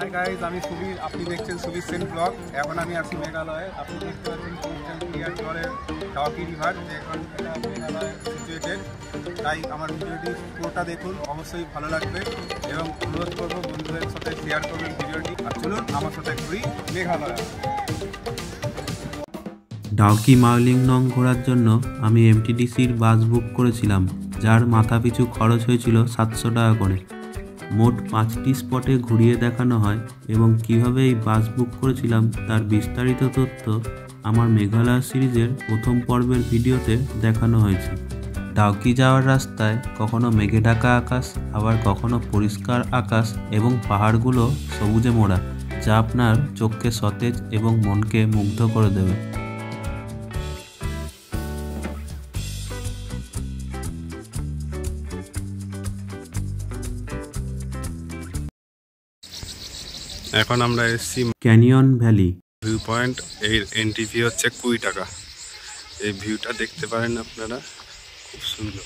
Hi guys, আমি সুবীর, আপনি দেখছেন সুবীর সেন ব্লগ। এখন আমি আছি মেঘালয়ে। আপনি দেখতে পাচ্ছেন ক্রিস্টাল ক্লিয়ার জলের ডাউকি রিভার, এখন এটা মেঘালয়ে সিচুয়েটেড। তাই আমার ভিডিওটি পুরোটা দেখুন, অবশ্যই ভালো লাগবে এবং অনুরোধ করবো বন্ধুদের সাথে শেয়ার করবেন ভিডিওটি। আর চলুন আমার সাথে ঘুরি মেঘালয়। ডাউকি মাউলিংনং ঘোরার জন্য আমি এমটিডিসির বাস বুক করেছিলাম, যার মাথাপিছু খরচ হয়েছিল 700 টাকা করে। মোট 5টি স্পটে ঘুরিয়ে দেখানো হয় এবং কিভাবে এই বাস বুক করেছিলাম তার বিস্তারিত তথ্য আমার মেঘালয় সিরিজের প্রথম পর্বের ভিডিওতে দেখানো হয়েছে। ডাউকি যাওয়ার রাস্তায় কখনো মেঘে ঢাকা আকাশ, আবার কখনো পরিষ্কার আকাশ এবং পাহাড়গুলো সবুজে মোড়া, যা আপনার চোখকে সতেজ এবং মনকে মুগ্ধ করে দেবে। এখন আমরা এসেছি ক্যানিয়ন ভ্যালি ভিউ পয়েন্ট। এর এন্ট্রি ফি হচ্ছে 20 টাকা। এই ভিউটা দেখতে পারেন আপনারা, খুব সুন্দর।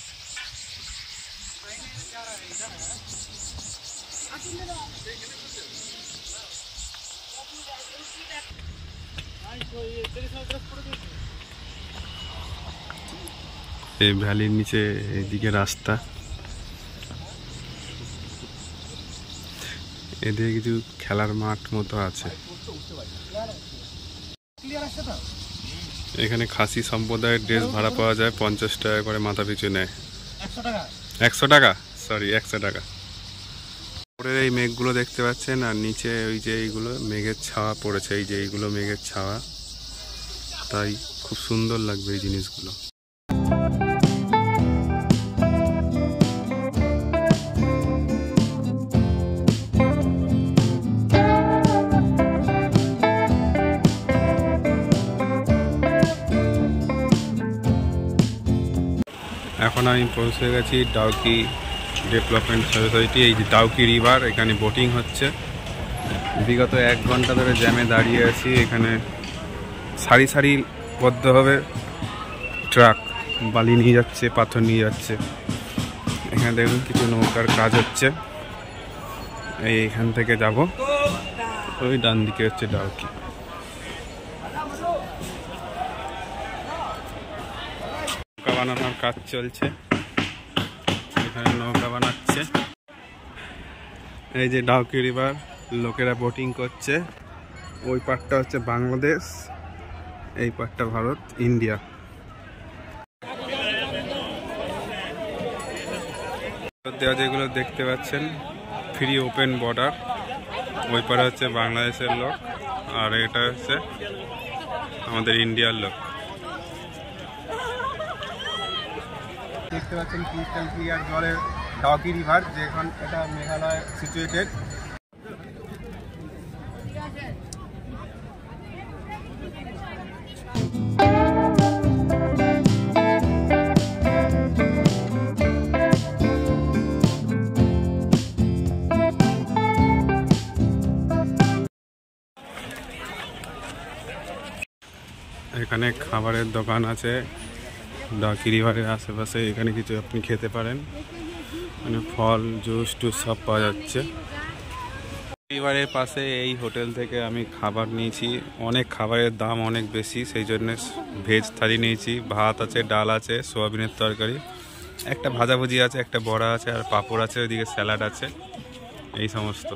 এই ভ্যালির নিচে এইদিকে রাস্তা, এদিকে কিছু খেলার মাঠ মতো আছে। এখানে খাসি সম্প্রদায়ের ড্রেস ভাড়া পাওয়া যায়, 50 টাকা করে মাথা পিছু নেয়। 100 টাকা, সরি 100 টাকা। উপরের এই মেঘগুলো দেখতে পাচ্ছেন, আর নিচে ওই যে এইগুলো মেঘের ছাওয়া পড়েছে, এই যে এইগুলো মেঘের ছাওয়া, তাই খুব সুন্দর লাগবে এই জিনিসগুলো। এখন আমি পৌঁছে গেছি ডাউকি ডেভেলপমেন্ট সোসাইটি। এই যে ডাউকি রিভার, এখানে বোটিং হচ্ছে। বিগত 1 ঘন্টা ধরে জ্যামে দাঁড়িয়ে আছি। এখানে সারি সারিবদ্ধভাবে ট্রাক বালি নিয়ে যাচ্ছে, পাথর নিয়ে যাচ্ছে। এখানে দেখুন কিছু নৌকার কাজ হচ্ছে। এইখান থেকে যাব, ওই ডান দিকে হচ্ছে ডাউকি। নৌকা বানানোর কাজ চলছে, এখানে নৌকা বানাচ্ছে। এই যে ডাউকি রিভার, লোকেরা বোটিং করছে। ওই পাড়টা হচ্ছে বাংলাদেশ, এই পাড়টা ভারত, ইন্ডিয়া। দেওয়া যেগুলো দেখতে পাচ্ছেন ফ্রি ওপেন বর্ডার। ওই পাড়ে হচ্ছে বাংলাদেশের লোক, আর এটা হচ্ছে আমাদের ইন্ডিয়ার লোক। দেখতে পাচ্ছেন ক্রিস্টাল ক্লিয়ার জলের ডাউকি রিভার, যেখন এটা মেঘালয় সিচুয়েটেড। এখানে খাবারের দোকান আছে ডাউকি রিভারের আশেপাশে। এখানে কিছু আপনি খেতে পারেন, মানে ফল, জুস টুস সব পাওয়া যাচ্ছে। রিভারের পাশে এই হোটেল থেকে আমি খাবার নিয়েছি। অনেক খাবারের দাম অনেক বেশি, সেই জন্য ভেজ থালি নিয়েছি। ভাত আছে, ডাল আছে, সোয়াবিনের তরকারি, একটা ভাজাভুজি আছে, একটা বড়া আছে, আর পাঁপড় আছে, ওইদিকে স্যালাড আছে, এই সমস্ত।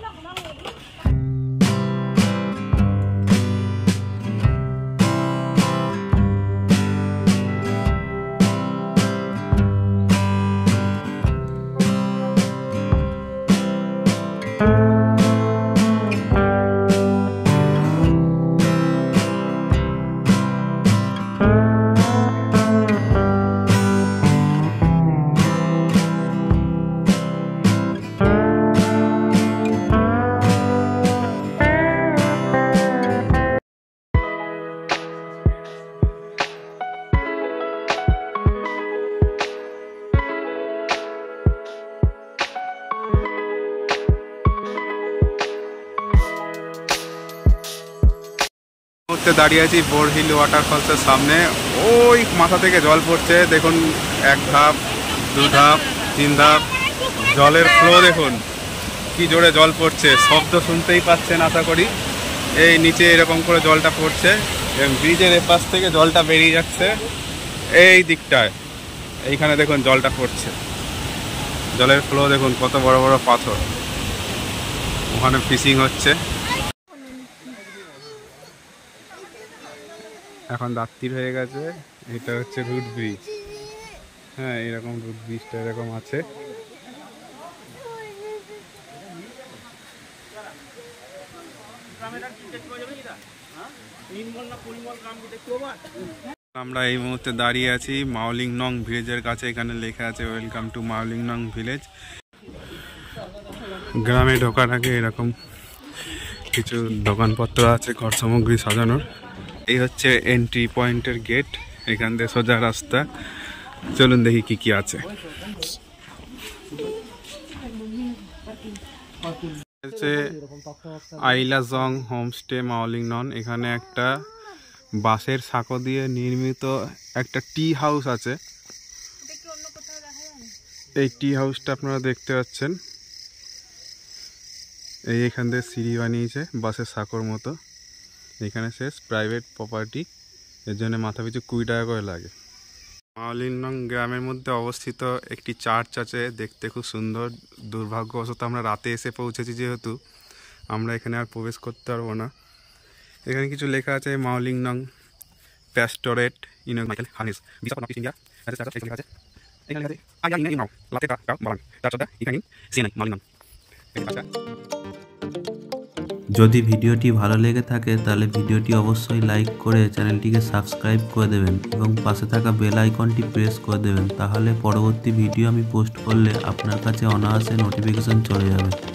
দাঁড়িয়ে আছি বোরহিল ওয়াটারফলসের সামনে। ওই মাথা থেকে জল পড়ছে, দেখুন 1 ধাপ 2 ধাপ 3 ধাপ জলের ফ্লো দেখুন। কি জোরে জল পড়ছে, শব্দ শুনতেই পাচ্ছেন আশা করি। এই নিচে এরকম করে জলটা পড়ছে, ব্রিজের এপাশ থেকে জলটা বেরিয়ে যাচ্ছে এই দিকটায়। এইখানে দেখুন জলটা পড়ছে, জলের ফ্লো দেখুন, কত বড় বড় পাথর। ওখানে ফিশিং হচ্ছে। এখন রাত্রি হয়ে গেছে। এটা হচ্ছে রুট ব্রিজ। হ্যাঁ, এরকম রুট ব্রিজটা এরকম আছে। আমরা এই মুহূর্তে দাঁড়িয়ে আছি মাওলিং নং ভিলেজের কাছে। এখানে লেখা আছে ওয়েলকাম টু মাওলিং নং ভিলেজ। গ্রামে ঢোকার আগে এরকম কিছু দোকানপত্র আছে ঘর সামগ্রী সাজানোর। এই হচ্ছে এন্ট্রি পয়েন্টের গেট, এখান দিয়ে সোজা রাস্তা। চলুন দেখি কি কি আছে। আইলাজং হোমস্টে মাওলিং নন। এখানে একটা বাঁশের সাঁকো দিয়ে নির্মিত একটা টি হাউস আছে। এই টি হাউসটা আপনারা দেখতে পাচ্ছেন। এখান দিয়ে সিঁড়ি বানিয়েছে বাঁশের সাঁকোর মতো। এখানে শেষ, প্রাইভেট প্রপার্টি, এর জন্য মাথা পিছু 20 টাকা করে লাগে। মাওলিং নং গ্রামের মধ্যে অবস্থিত একটি চার্চ আছে, দেখতে খুব সুন্দর। দুর্ভাগ্যবশত আমরা রাতে এসে পৌঁছেছি, যেহেতু আমরা এখানে আর প্রবেশ করতে পারবো না। এখানে কিছু লেখা আছে Mawlynnong pastorate in Michael Hanis bishop of India. লেখা আছে এখানে লেখা আছে আয়া ইন নাও লাতে কা বালান তাছাড়া এখানে সিনাই মাওলিং নং। যদি ভিডিওটি ভালো লেগে থাকে তাহলে ভিডিওটি অবশ্যই লাইক করে চ্যানেলটিকে সাবস্ক্রাইব করে দেবেন এবং পাশে থাকা বেল আইকনটি প্রেস করে দেবেন। তাহলে পরবর্তী ভিডিও আমি পোস্ট করলে আপনার কাছে অনায়াসে নোটিফিকেশন চলে যাবে।